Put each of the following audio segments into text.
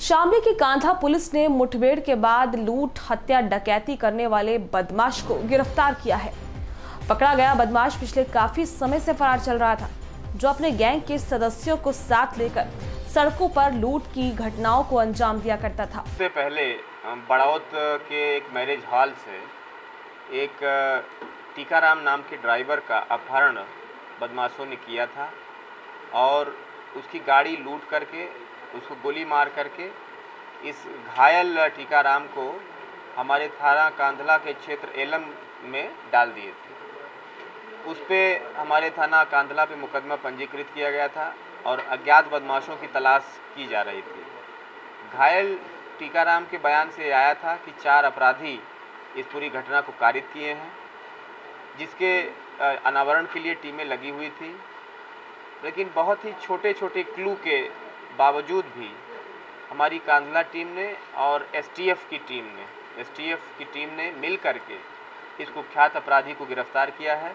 शामली की कांधा पुलिस ने मुठभेड़ के बाद लूट, हत्या, डकैती करने वाले बदमाश को गिरफ्तार किया है। पकड़ा गया बदमाश पिछले काफी समय से फरार चल रहा था, जो अपने गैंग के सदस्यों को साथ लेकर सड़कों पर लूट की घटनाओं को अंजाम दिया करता था। इससे पहले बड़ौत के एक मैरिज हॉल से एक टीकाराम नाम के ड्राइवर का अपहरण बदमाशों ने किया था और उसकी गाड़ी लूट करके उसको गोली मार करके इस घायल टीकाराम को हमारे थाना कांधला के क्षेत्र एलम में डाल दिए थे। उस पे हमारे थाना कांधला पे मुकदमा पंजीकृत किया गया था और अज्ञात बदमाशों की तलाश की जा रही थी। घायल टीकाराम के बयान से आया था कि 4 अपराधी इस पूरी घटना को कारित किए हैं, जिसके अनावरण के लिए टीमें लगी हुई थी, लेकिन बहुत ही छोटे छोटे क्लू के बावजूद भी हमारी कांधला टीम ने और एसटीएफ की टीम ने मिल करके इस कुख्यात अपराधी को गिरफ्तार किया है।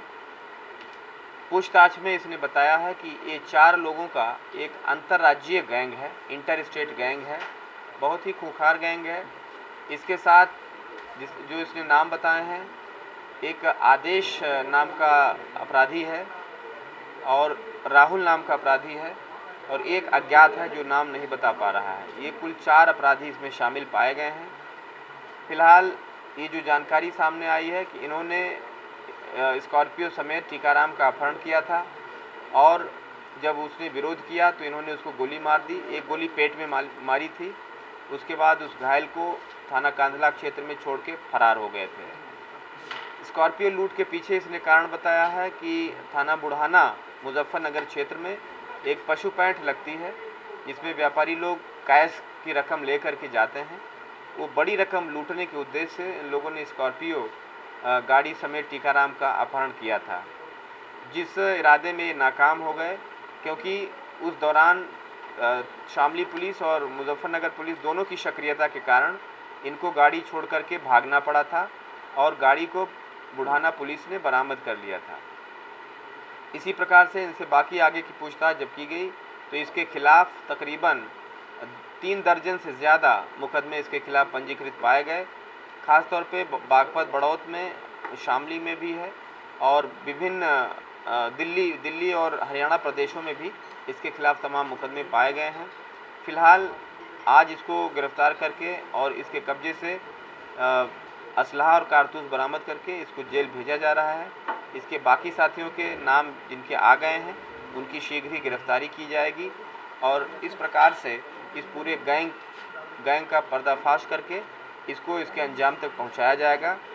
पूछताछ में इसने बताया है कि ये 4 लोगों का एक अंतर्राज्यीय गैंग है, इंटर स्टेट गैंग है, बहुत ही खूंखार गैंग है। इसके साथ जो इसने नाम बताए हैं, एक आदेश नाम का अपराधी है और राहुल नाम का अपराधी है और एक अज्ञात है जो नाम नहीं बता पा रहा है। ये कुल 4 अपराधी इसमें शामिल पाए गए हैं। फिलहाल ये जो जानकारी सामने आई है कि इन्होंने स्कॉर्पियो समेत टीकाराम का अपहरण किया था और जब उसने विरोध किया तो इन्होंने उसको गोली मार दी। एक गोली पेट में मारी थी। उसके बाद उस घायल को थाना कांधला क्षेत्र में छोड़ के फरार हो गए थे। स्कॉर्पियो लूट के पीछे इसने कारण बताया है कि थाना बुढ़ाना मुजफ्फरनगर क्षेत्र में एक पशु पैंठ लगती है, जिसमें व्यापारी लोग कैश की रकम लेकर के जाते हैं। वो बड़ी रकम लूटने के उद्देश्य से इन लोगों ने स्कॉर्पियो गाड़ी समेत टीकाराम का अपहरण किया था, जिस इरादे में ये नाकाम हो गए, क्योंकि उस दौरान शामली पुलिस और मुजफ्फरनगर पुलिस दोनों की सक्रियता के कारण इनको गाड़ी छोड़ करके भागना पड़ा था और गाड़ी को बुढ़ाना पुलिस ने बरामद कर लिया था। इसी प्रकार से इनसे बाकी आगे की पूछताछ जब की गई तो इसके खिलाफ तकरीबन 3 दर्जन से ज़्यादा मुकदमे इसके खिलाफ पंजीकृत पाए गए। ख़ास तौर पे बागपत, बड़ौत में, शामली में भी है और विभिन्न दिल्ली और हरियाणा प्रदेशों में भी इसके खिलाफ तमाम मुकदमे पाए गए हैं। फ़िलहाल आज इसको गिरफ़्तार करके और इसके कब्जे से असलहा और कारतूस बरामद करके इसको जेल भेजा जा रहा है। इसके बाकी साथियों के नाम जिनके आ गए हैं उनकी शीघ्र ही गिरफ्तारी की जाएगी और इस प्रकार से इस पूरे गैंग का पर्दाफाश करके इसको इसके अंजाम तक पहुंचाया जाएगा।